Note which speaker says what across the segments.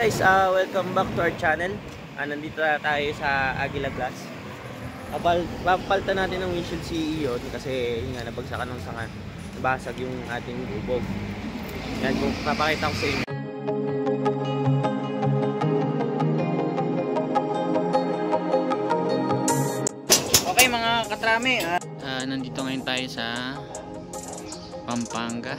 Speaker 1: Guys, welcome back to our channel. Nandito na tayo sa Aguila Glass. Papalitan natin ng windshield si Iyon kasi yun nga, nabagsakan ng sanga. Nabasag yung ating bubog. Yan, kung papakita ko sa inyo. Okay mga katrami, nandito ngayon tayo sa Pampanga.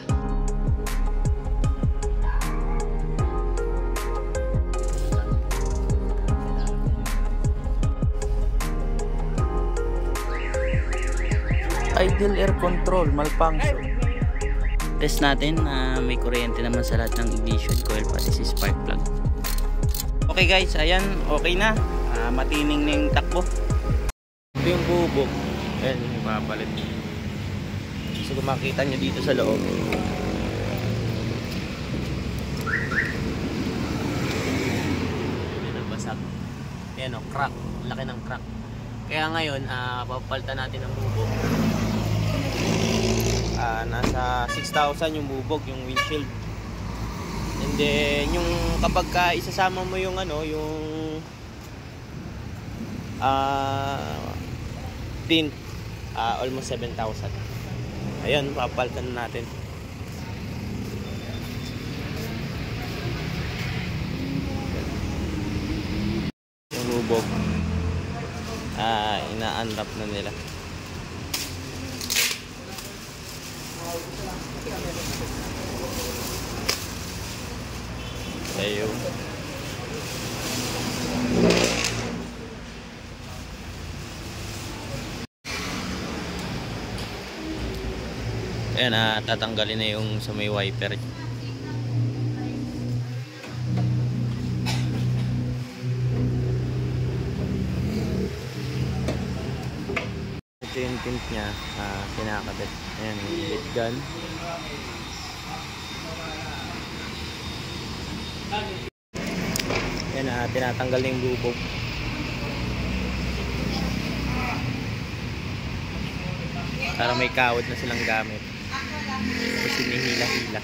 Speaker 2: Idle air control malfunction.
Speaker 1: Test natin na may kuryente naman sa lahat ng ignition coil pati si spark plug. Okay guys, ayan, okay na. Matining na yung takbo. Ito yung bubog. Ayan, yung papalit. So kung makita nyo dito sa loob, ayan ang basag. Ayan o, crack. Laki ng crack. Kaya ngayon, papalitan natin ang bubog. Nasa 6,000 yung bubog, yung windshield. And then yung kapag isasama mo yung yung tint, almost 7,000. Ayun, papalitan natin. Yung bubog, ina-unwrap na nila. Ayun. Ayan, tatanggalin na yung sa may wiper. Ito yung tint niya, pinakabit. Ayan, yung lead gun. Yan, tinatanggal na yung bubog. Parang may kawad na silang gamit. Tapos hinihila-hila.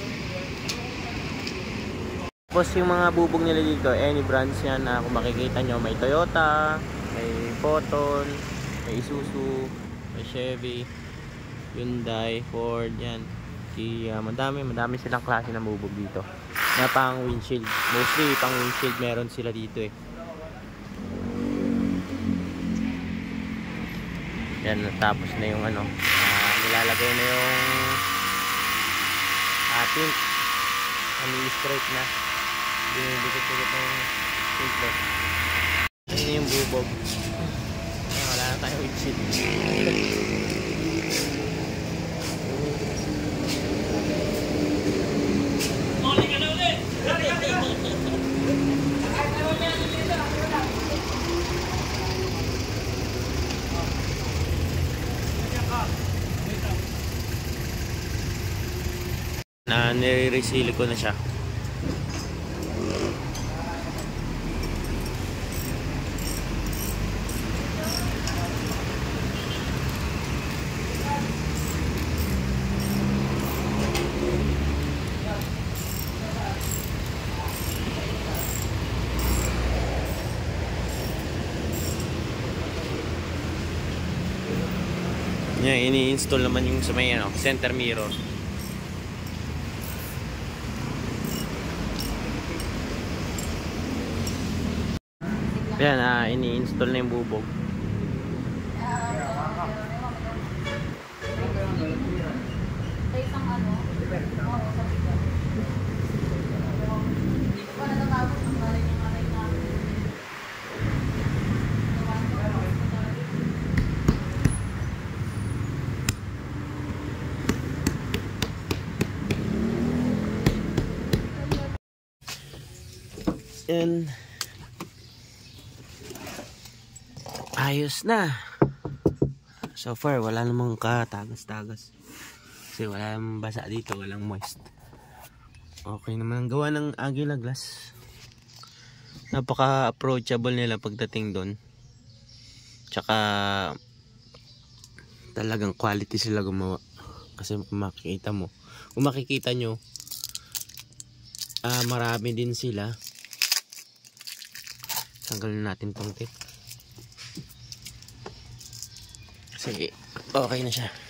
Speaker 1: Tapos yung mga bubog nila dito, any brands yan, kung makikita nyo, may Toyota, may Photon, may Isuzu, may Chevy, Hyundai, Ford, yan. Madami silang klase ng bubog dito. Na pang windshield. Mostly pang windshield meron sila dito eh. Yan, natapos na yung nilalagay na yung tint. Straight na. Dinidikit-dikit na yung tint. Yan yung bubog. Wala na tayong windshield. Nire-reseal ko na siya. Yan, ini-install naman yung sa may center mirror. Yan, ini-install na yung bubog. And ayos na. So far wala namang katagas-tagas kasi wala namang basa dito, walang moist. Okay naman ang gawa ng Aguila Glass. Napaka approachable nila pagdating doon. Tsaka talagang quality sila gumawa. Kasi kung makikita nyo, marami din sila. Tanggalin natin tong tape. Sige, okay na siya.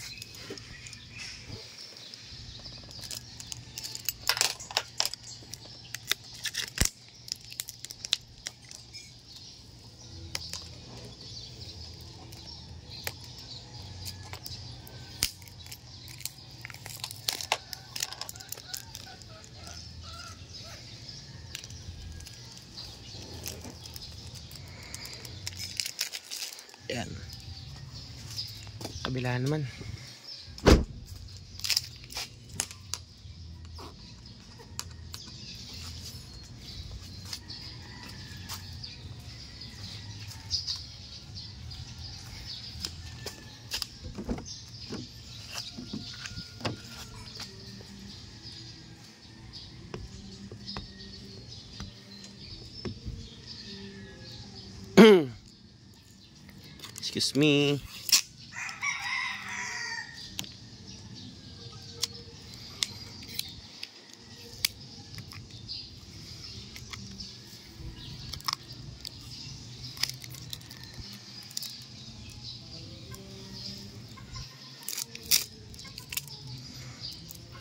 Speaker 1: Ayan. Kabila naman. Excuse me.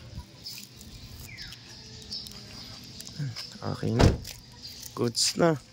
Speaker 1: Okay na. Goods na.